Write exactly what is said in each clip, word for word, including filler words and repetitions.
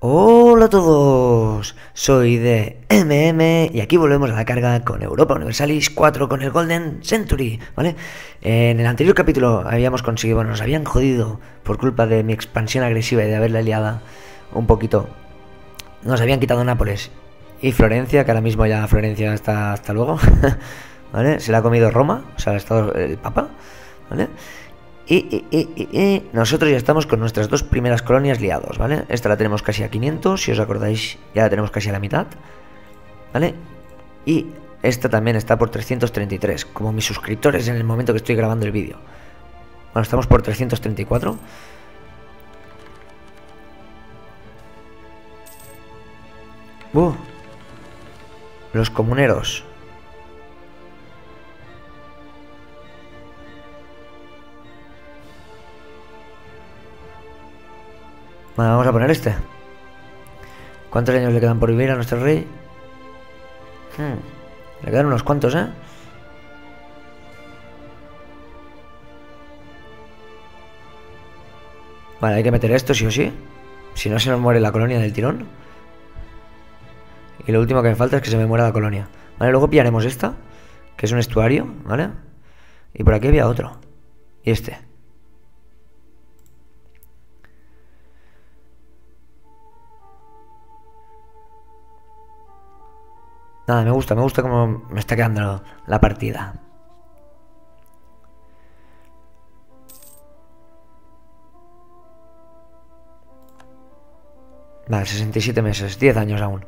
Hola a todos, soy de M M y aquí volvemos a la carga con Europa Universalis cuatro con el Golden Century, ¿vale? En el anterior capítulo habíamos conseguido, bueno, nos habían jodido por culpa de mi expansión agresiva y de haberla liada un poquito. Nos habían quitado Nápoles y Florencia, que ahora mismo ya Florencia está hasta luego, ¿vale? Se la ha comido Roma, o sea, el, estado, el Papa, ¿vale? Y, y, y, y, y nosotros ya estamos con nuestras dos primeras colonias liados, ¿vale? Esta la tenemos casi a quinientos, si os acordáis, ya la tenemos casi a la mitad, ¿vale? Y esta también está por trescientos treinta y tres, como mis suscriptores en el momento que estoy grabando el vídeo. Bueno, estamos por trescientos treinta y cuatro. Uh, los comuneros. Bueno, vamos a poner este. ¿Cuántos años le quedan por vivir a nuestro rey? Hmm. Le quedan unos cuantos, ¿eh? Vale, hay que meter esto sí o sí. Si no se nos muere la colonia del tirón. Y lo último que me falta es que se me muera la colonia. Vale, luego pillaremos esta, que es un estuario, ¿vale? Y por aquí había otro. Y este. Nada, me gusta, me gusta cómo me está quedando la partida. Vale, sesenta y siete meses, diez años aún.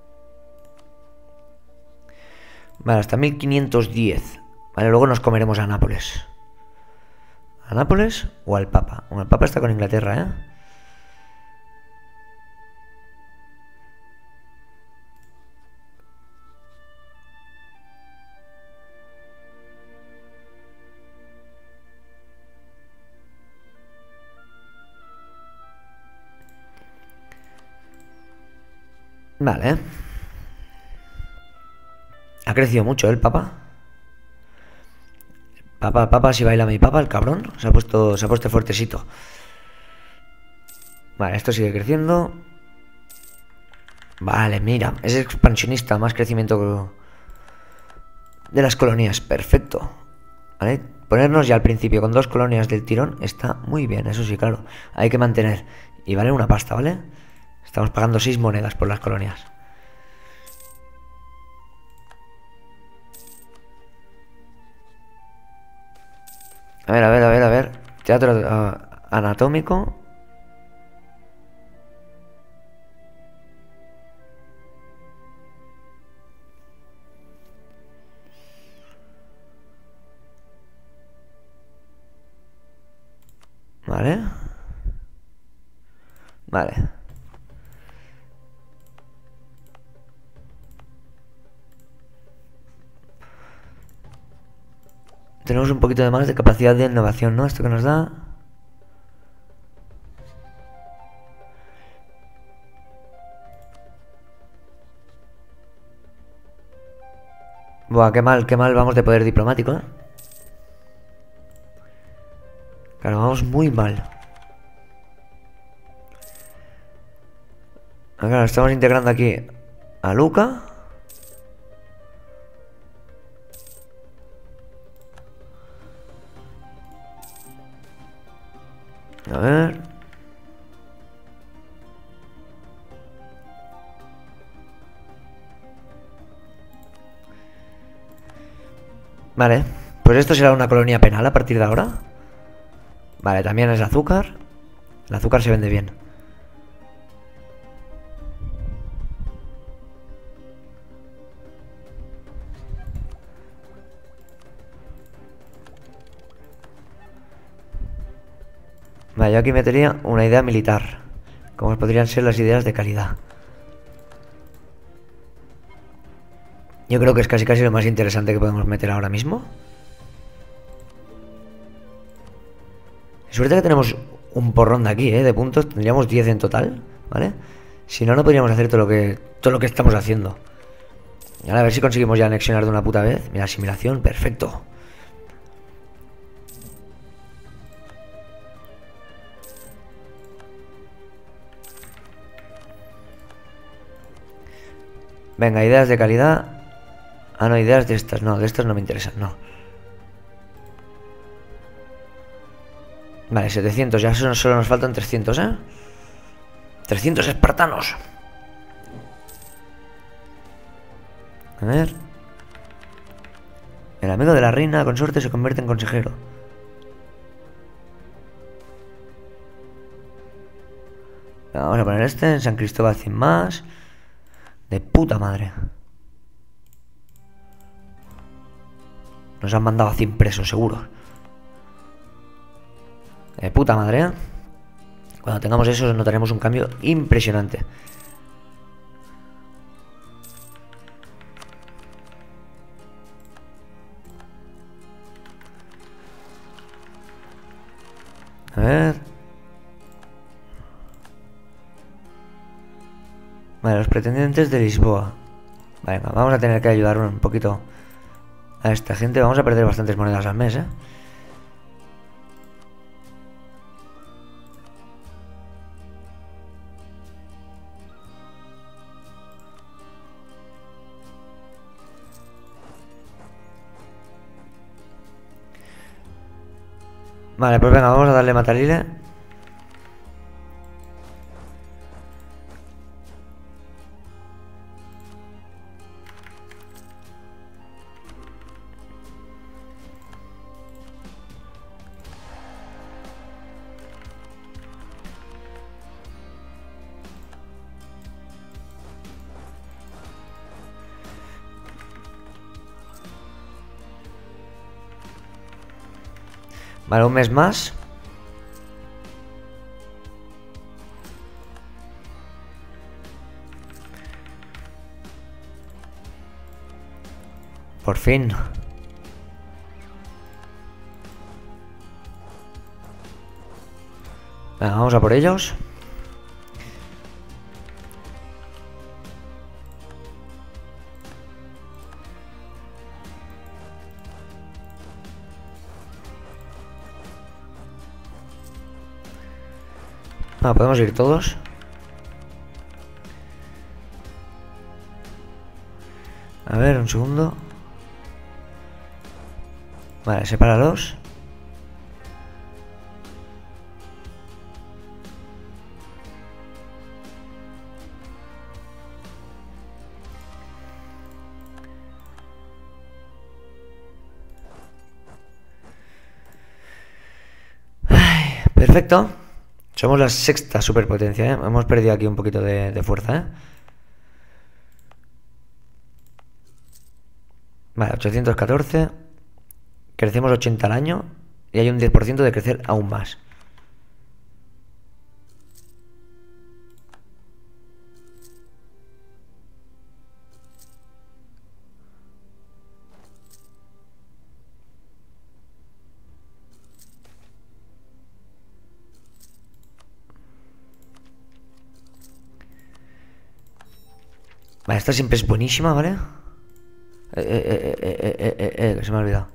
Vale, hasta mil quinientos diez. Vale, luego nos comeremos a Nápoles. ¿A Nápoles o al Papa? Bueno, el Papa está con Inglaterra, ¿eh? Vale. Ha crecido mucho, ¿eh, el Papa? Papa, Papa, si baila mi Papa, el cabrón. Se ha puesto, se ha puesto fuertecito. Vale, esto sigue creciendo. Vale, mira, es expansionista, más crecimiento de las colonias, perfecto. Vale, ponernos ya al principio con dos colonias del tirón está muy bien, eso sí, claro. Hay que mantener. Y vale una pasta, ¿vale? Estamos pagando seis monedas por las colonias. A ver, a ver, a ver, a ver. Teatro uh, anatómico. Vale. Vale. Tenemos un poquito de más de capacidad de innovación, ¿no? Esto que nos da. Buah, qué mal, qué mal vamos de poder diplomático, ¿eh? Claro, vamos muy mal. Claro, estamos integrando aquí a Luca. A ver. Vale, pues esto será una colonia penal a partir de ahora. Vale, también es azúcar. El azúcar se vende bien. Vale, yo aquí metería una idea militar. Como podrían ser las ideas de calidad. Yo creo que es casi casi lo más interesante que podemos meter ahora mismo. Suerte que tenemos un porrón de aquí, ¿eh? De puntos. Tendríamos diez en total, ¿vale? Si no, no podríamos hacer todo lo que todo lo que estamos haciendo. Y ahora a ver si conseguimos ya anexionar de una puta vez. Mira, asimilación, perfecto. Venga, ideas de calidad. Ah, no, ideas de estas. No, de estas no me interesan, no. Vale, setecientos. Ya solo, solo nos faltan trescientos, ¿eh? trescientos espartanos. A ver. El amigo de la reina consorte se convierte en consejero. Vamos a poner este en San Cristóbal sin más. De puta madre. Nos han mandado a cien presos, seguro. De puta madre, ¿eh? Cuando tengamos eso notaremos un cambio impresionante. A ver. Vale, los pretendientes de Lisboa. Venga, vamos a tener que ayudar un poquito a esta gente. Vamos a perder bastantes monedas al mes, ¿eh? Vale, pues venga, vamos a darle matarile. Vale, un mes más. Por fin. Venga, vamos a por ellos. Ah, podemos ir todos. A ver, un segundo. Vale, sepáralos. Ay, perfecto. Somos la sexta superpotencia, ¿eh? Hemos perdido aquí un poquito de, de fuerza, ¿eh? Vale, ochocientos catorce. Crecemos ochenta al año. Y hay un diez por ciento de crecer aún más. Vale, esta siempre es buenísima, ¿vale? Eh, eh, eh, eh, eh, eh, eh, eh, que se me ha olvidado.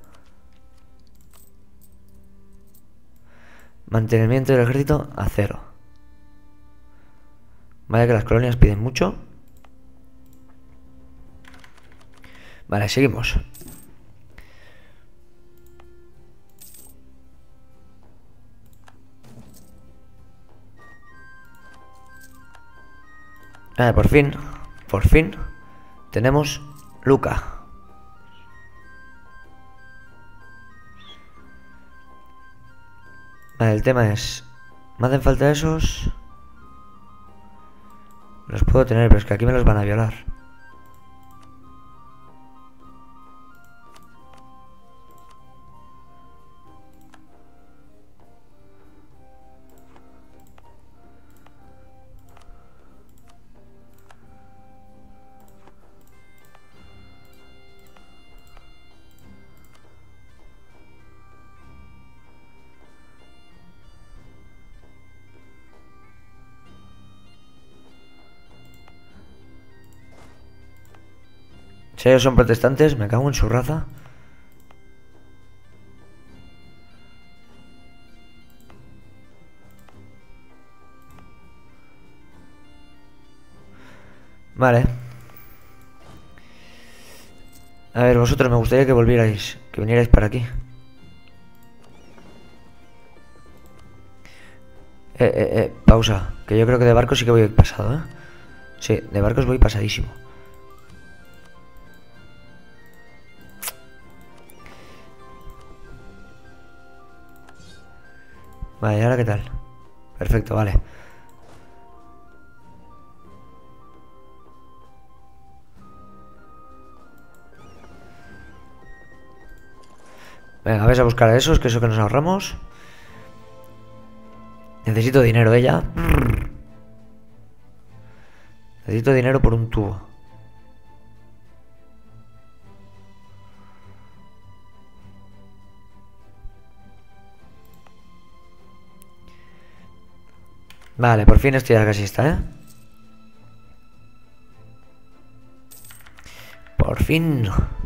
Mantenimiento del ejército a cero. Vaya que las colonias piden mucho. Vale, seguimos. Vale, por fin. Por fin. Tenemos Luca. Vale, el tema es... Me hacen falta esos... Los puedo tener, pero es que aquí me los van a violar. Si ellos son protestantes, me cago en su raza. Vale. A ver, vosotros me gustaría que volvierais, que vinierais para aquí. Eh, eh, eh, pausa. Que yo creo que de barcos sí que voy pasado, ¿eh? Sí, de barcos voy pasadísimo. Vale, ¿y ahora qué tal? Perfecto, vale. Venga, vais a buscar a esos, que eso que nos ahorramos. Necesito dinero, ella. Necesito dinero por un tubo. Vale, por fin esto ya casi está, ¿eh? Por fin.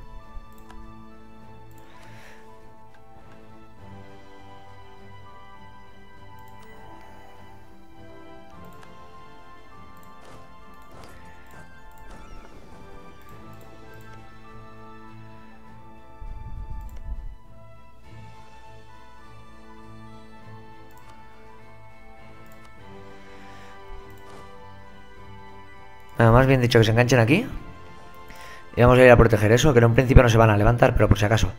Nada más bien dicho que se enganchen aquí. Y vamos a ir a proteger eso, que en un principio no se van a levantar, pero por si acaso.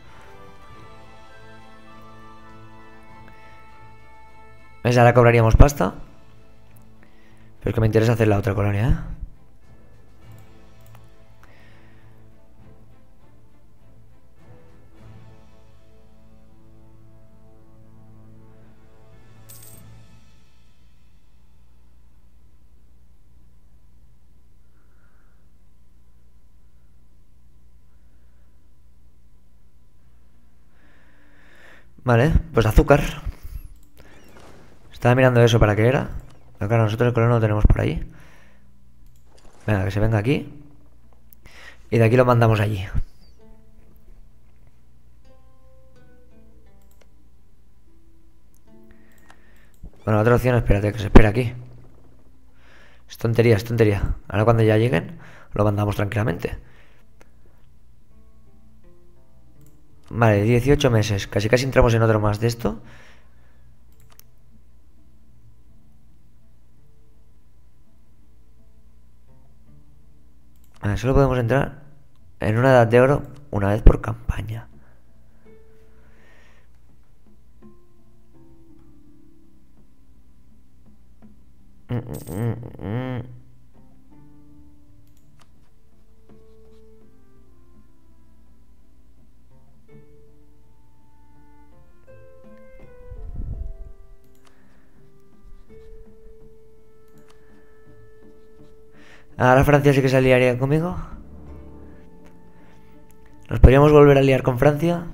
¿Ves? Ahora cobraríamos pasta. Pero es que me interesa hacer la otra colonia, ¿eh? Vale, pues azúcar. Estaba mirando eso para qué era. Pero claro, nosotros el color no lo tenemos por ahí. Venga, que se venga aquí. Y de aquí lo mandamos allí. Bueno, otra opción, espérate, que se espera aquí. Es tontería, es tontería. Ahora cuando ya lleguen, lo mandamos tranquilamente. Vale, dieciocho meses. Casi casi entramos en otro más de esto. Vale, solo podemos entrar en una edad de oro una vez por campaña. Mm, mm, mm, mm. Ahora Francia sí que se aliaría conmigo. ¿Nos podríamos volver a liar con Francia?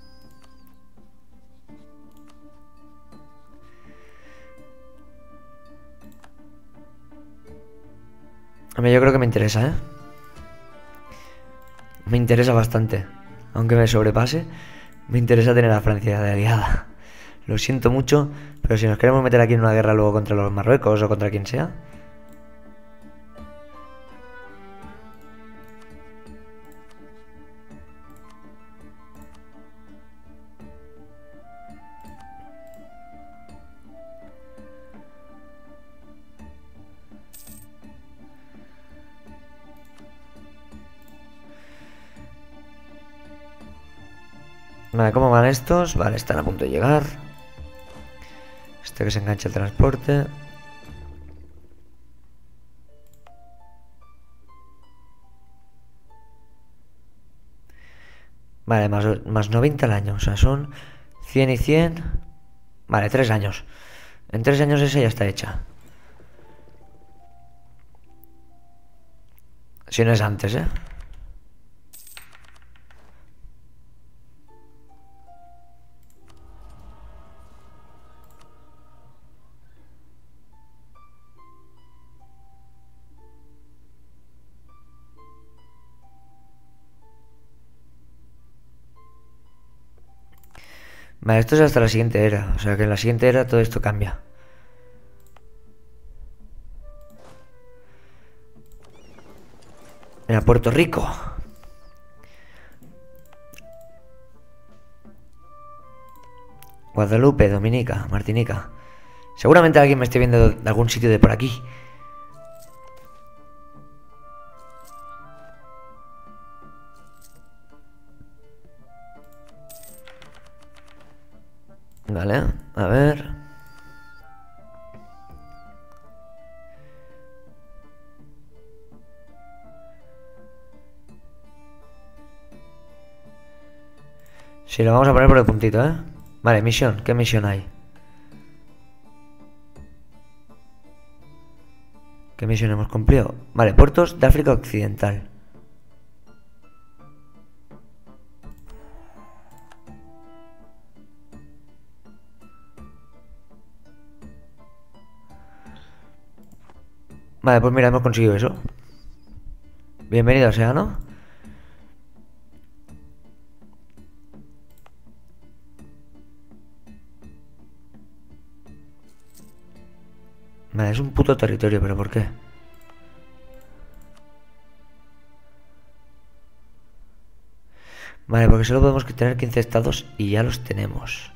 A mí yo creo que me interesa, ¿eh? Me interesa bastante. Aunque me sobrepase, me interesa tener a Francia de aliada. Lo siento mucho, pero si nos queremos meter aquí en una guerra luego contra los Marruecos o contra quien sea... Vale, ¿cómo van estos? Vale, están a punto de llegar. Este que se engancha el transporte. Vale, más, más noventa al año. O sea, son cien y cien. Vale, tres años. En tres años esa ya está hecha. Si no es antes, ¿eh? Vale, esto es hasta la siguiente era. O sea que en la siguiente era todo esto cambia. Mira, Puerto Rico. Guadalupe, Dominica, Martinica. Seguramente alguien me esté viendo de algún sitio de por aquí. Vale, a ver. Sí, lo vamos a poner por el puntito, ¿eh? Vale, misión. ¿Qué misión hay? ¿Qué misión hemos cumplido? Vale, puertos de África Occidental. Vale, pues mira, hemos conseguido eso. Bienvenido sea, ¿no? Vale, es un puto territorio, pero ¿por qué? Vale, porque solo podemos tener quince estados y ya los tenemos.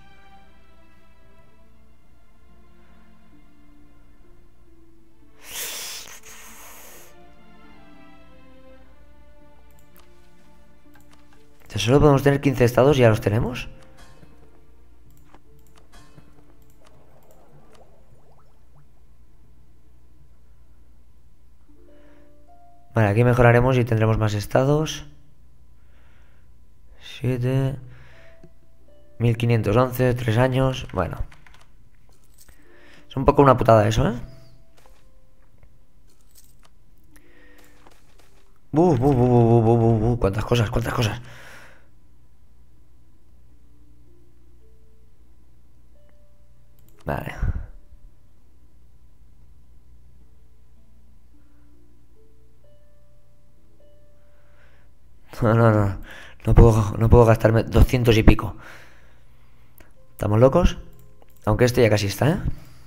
O sea, solo podemos tener quince estados y ya los tenemos. Vale, aquí mejoraremos y tendremos más estados. siete. mil quinientos once, tres años. Bueno. Es un poco una putada eso, ¿eh? Uh, uh, uh, uh, uh, uh, uh, cuántas cosas, cuántas cosas. Vale. No, no, no. No puedo, no puedo gastarme doscientos y pico. ¿Estamos locos? Aunque este ya casi está, ¿eh?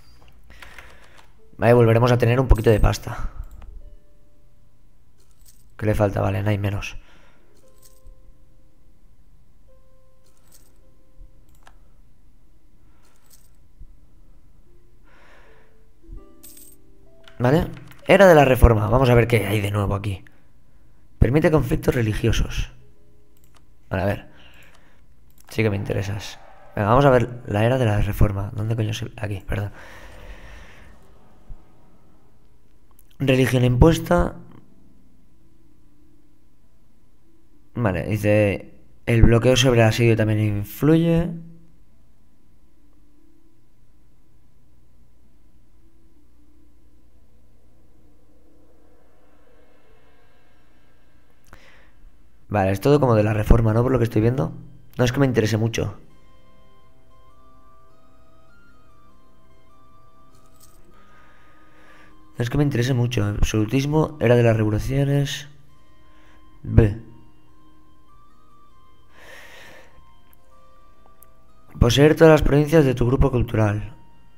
Vale, volveremos a tener un poquito de pasta. ¿Qué le falta? Vale, no hay menos. Vale. Era de la reforma. Vamos a ver qué hay de nuevo aquí. Permite conflictos religiosos. Vale, a ver. Sí que me interesas. Venga, vamos a ver la era de la reforma. ¿Dónde coño se...? Aquí, perdón. Religión impuesta. Vale, dice... El bloqueo sobre el asedio también influye. Vale, es todo como de la reforma, ¿no? Por lo que estoy viendo. No es que me interese mucho. No es que me interese mucho. Absolutismo, era de las revoluciones. B. Poseer todas las provincias de tu grupo cultural.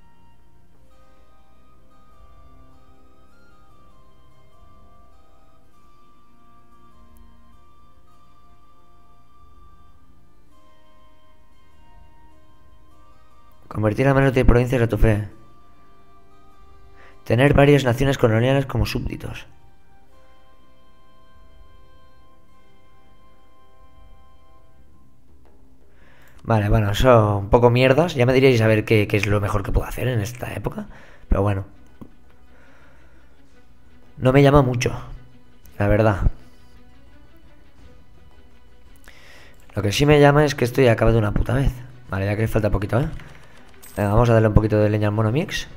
Convertir a menos de provincias a tu fe. Tener varias naciones coloniales como súbditos. Vale, bueno, eso un poco mierdas. Ya me diréis a ver qué, qué es lo mejor que puedo hacer en esta época. Pero bueno. No me llama mucho, la verdad. Lo que sí me llama es que esto ya acaba de una puta vez. Vale, ya que le falta poquito, ¿eh? Venga, vamos a darle un poquito de leña al monomix.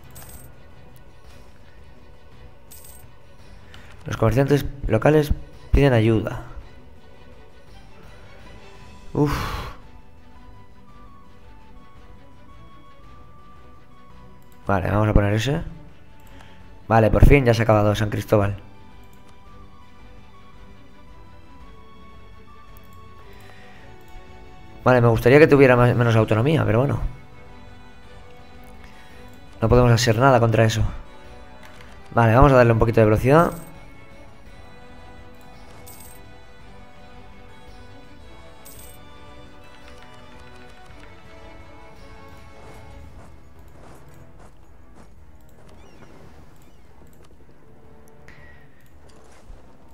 Los comerciantes locales piden ayuda. Uff. Vale, vamos a poner ese. Vale, por fin ya se ha acabado San Cristóbal. Vale, me gustaría que tuviera más, menos autonomía, pero bueno. No podemos hacer nada contra eso. Vale, vamos a darle un poquito de velocidad.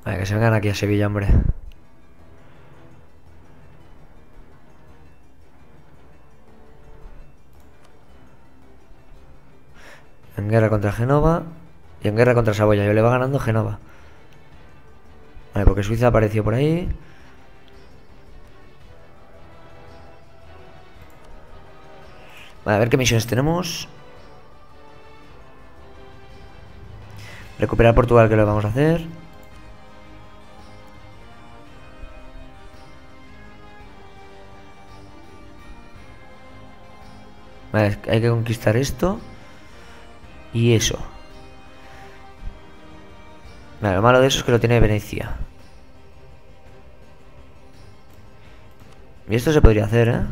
Vale, que se vengan aquí a Sevilla, hombre. En guerra contra Génova y en guerra contra Saboya. Yo le va ganando Génova. Vale, porque Suiza apareció por ahí. Vale, a ver qué misiones tenemos. Recuperar Portugal, que lo vamos a hacer. Vale, hay que conquistar esto. Y eso. Vale, lo malo de eso es que lo tiene Venecia. Y esto se podría hacer, ¿eh?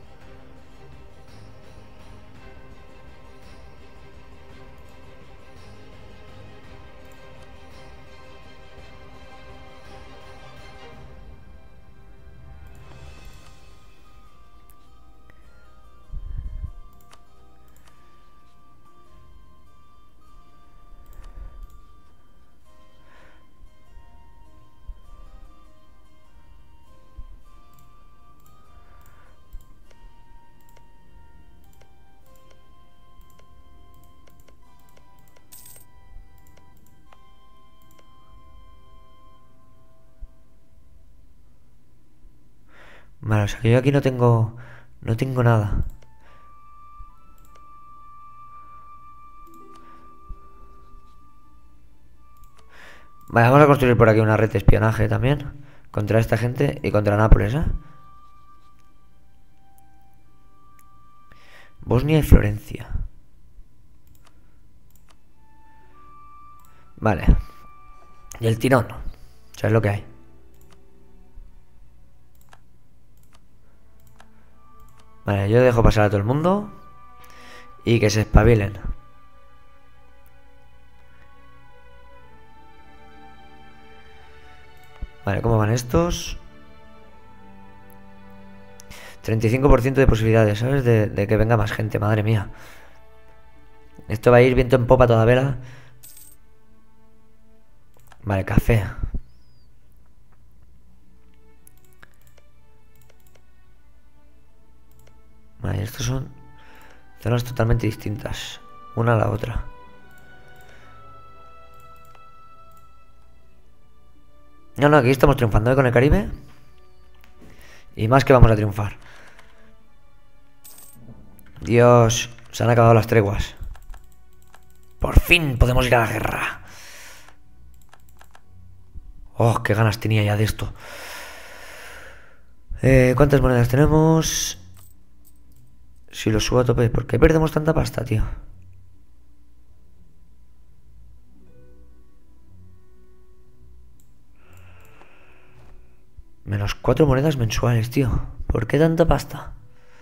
Vale, o sea que yo aquí no tengo... No tengo nada. Vale, vamos a construir por aquí una red de espionaje también. Contra esta gente y contra Nápoles, ¿eh? Bosnia y Florencia. Vale. Y el tirón. ¿Sabes lo que hay? Vale, yo dejo pasar a todo el mundo. Y que se espabilen. Vale, ¿cómo van estos? treinta y cinco por ciento de posibilidades, ¿sabes? De, de que venga más gente, madre mía. Esto va a ir viento en popa toda vela. Vale, café. Vale, estos son zonas totalmente distintas, una a la otra. No, no, aquí estamos triunfando, ¿eh? Con el Caribe. Y más que vamos a triunfar. Dios, se han acabado las treguas. Por fin podemos ir a la guerra. Oh, qué ganas tenía ya de esto. Eh, ¿cuántas monedas tenemos? Si lo subo a tope, ¿por qué perdemos tanta pasta, tío? Menos cuatro monedas mensuales, tío. ¿Por qué tanta pasta?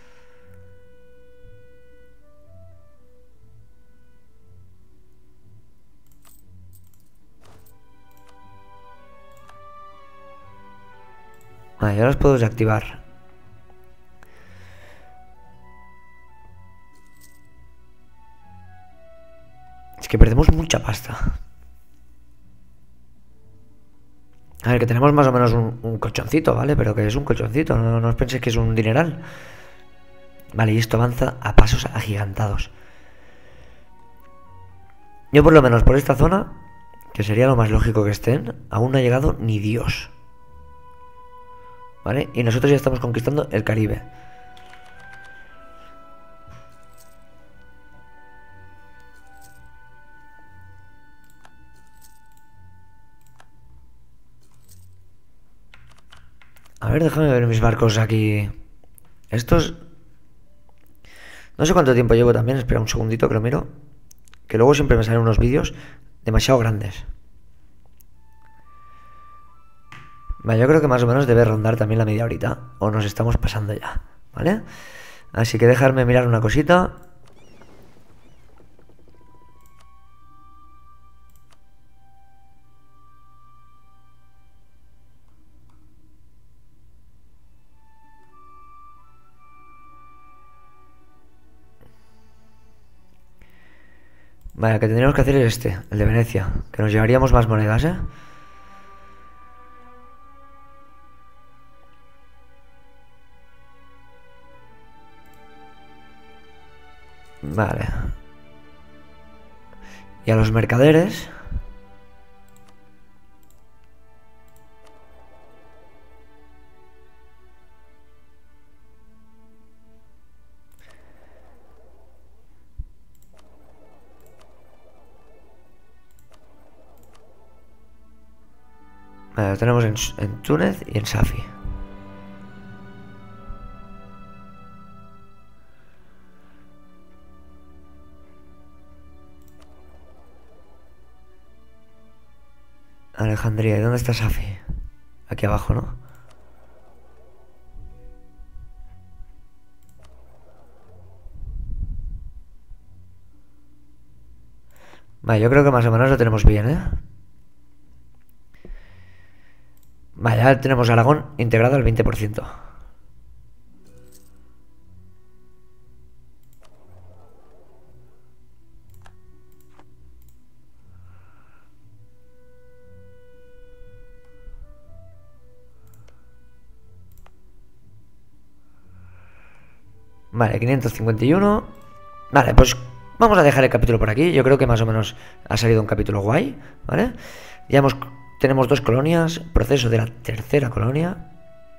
Vale, ya las puedo desactivar. Es que perdemos mucha pasta. A ver, que tenemos más o menos un, un colchoncito, ¿vale? Pero que es un colchoncito, no, no os penséis que es un dineral. Vale, y esto avanza a pasos agigantados. Yo por lo menos por esta zona, que sería lo más lógico que estén, aún no ha llegado ni Dios. ¿Vale? Y nosotros ya estamos conquistando el Caribe. A ver, déjame ver mis barcos aquí. Estos... No sé cuánto tiempo llevo también, espera un segundito que lo miro. Que luego siempre me salen unos vídeos demasiado grandes. Vale, yo creo que más o menos debe rondar también la media horita. O nos estamos pasando ya, ¿vale? Así que dejarme mirar una cosita. Vale, el que tendríamos que hacer es este, el de Venecia. Que nos llevaríamos más monedas, ¿eh? Vale. Y a los mercaderes. Vale, lo tenemos en, en Túnez y en Safi. Alejandría, ¿y dónde está Safi? Aquí abajo, ¿no? Vale, yo creo que más o menos lo tenemos bien, ¿eh? Vale, ya tenemos Aragón integrado al veinte por ciento. Vale, quinientos cincuenta y uno. Vale, pues vamos a dejar el capítulo por aquí. Yo creo que más o menos ha salido un capítulo guay, ¿vale? Ya hemos, tenemos dos colonias, proceso de la tercera colonia.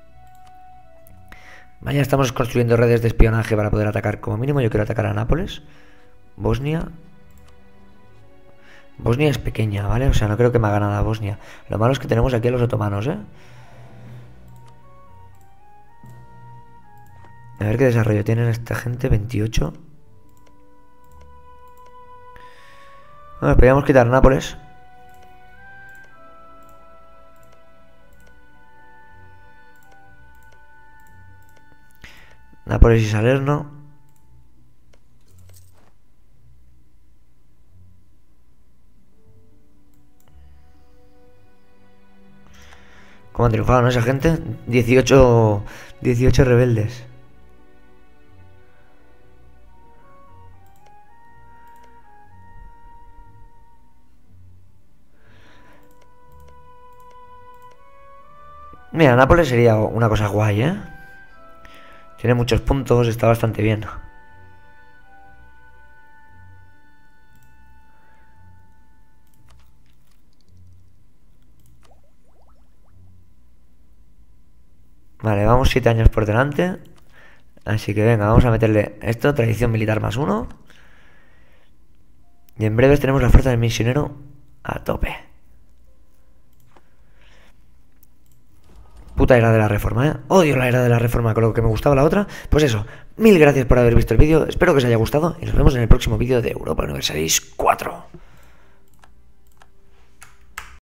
Vale, ya estamos construyendo redes de espionaje para poder atacar como mínimo. Yo quiero atacar a Nápoles. Bosnia. Bosnia es pequeña, ¿vale? O sea, no creo que me haga nada Bosnia. Lo malo es que tenemos aquí a los otomanos, ¿eh? A ver qué desarrollo tienen esta gente. veintiocho. Bueno, podríamos quitar Nápoles. Nápoles y Salerno. ¿Cómo han triunfado, no, esa gente? dieciocho, dieciocho rebeldes. Mira, Nápoles sería una cosa guay, ¿eh? Tiene muchos puntos, está bastante bien. Vale, vamos siete años por delante. Así que venga, vamos a meterle esto, tradición militar más uno. Y en breves tenemos la fuerza del misionero a tope. Puta era de la reforma, ¿eh? Odio la era de la reforma con lo que me gustaba la otra. Pues eso, mil gracias por haber visto el vídeo. Espero que os haya gustado y nos vemos en el próximo vídeo de Europa Universalis cuatro.